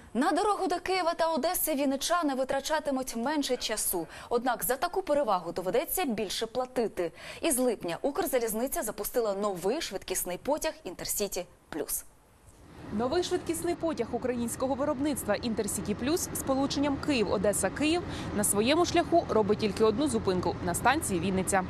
На дорогу до Києва та Одеси вінничани витрачатимуть менше часу. Однак за таку перевагу доведеться більше платити. Із липня Укрзалізниця запустила новий швидкісний потяг «Інтерсіті Плюс». Новий швидкісний потяг українського виробництва «Інтерсіті Плюс» з полученням Київ-Одеса-Київ на своєму шляху робить тільки одну зупинку – на станції Вінниця.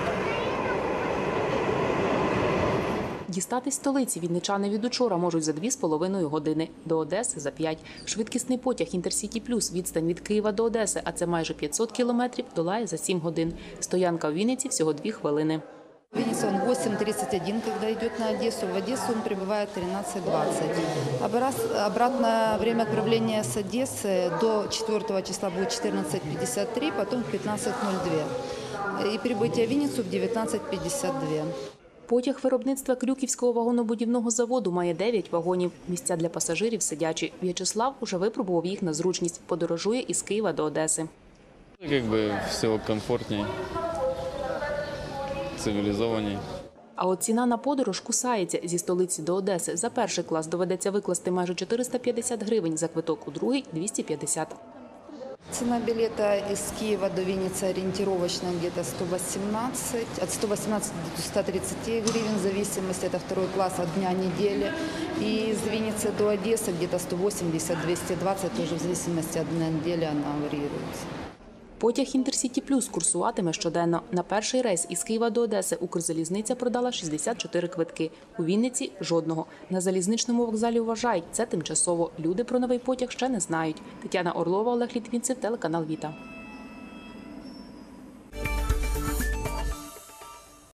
Дістатись столиці вінничани від учора можуть за 2,5 години, до Одеси – за 5. Швидкісний потяг «Інтерсіті Плюс» відстань від Києва до Одеси, а це майже 500 кілометрів, долає за 7 годин. Стоянка в Вінниці – всього 2 хвилини. В Виннице он 8:31, когда идет на Одессу. В Одессу он прибывает 13:20. Обратное время отправления с Одессы до 4 числа будет 14:53, потом в 15:02. И прибытие в Винницу в 19:52. Потяг виробництва Крюківського вагонобудівного заводу має 9 вагонів. Місця для пасажирів сидячі. В'ячеслав уже випробував їх на зручність. Подорожує із Києва до Одеси. Все комфортніше, цивілізованіше. А от ціна на подорож кусається. Зі столиці до Одеси за перший клас доведеться викласти майже 450 гривень, за квиток у другий – 250. Цена билета из Киева до Винницы ориентировочно где-то 118, от 118 до 130 гривен, в зависимости, это второй класс от дня недели. И из Винницы до Одессы где-то 180-220, тоже в зависимости от дня недели она варьируется. Потяг «Інтерсіті Плюс» курсуватиме щоденно. На перший рейс із Києва до Одеси Укрзалізниця продала 64 квитки. У Вінниці – жодного. На залізничному вокзалі вважають – це тимчасово. Люди про новий потяг ще не знають. Тетяна Орлова, Олег Літвінцев, телеканал «Віта».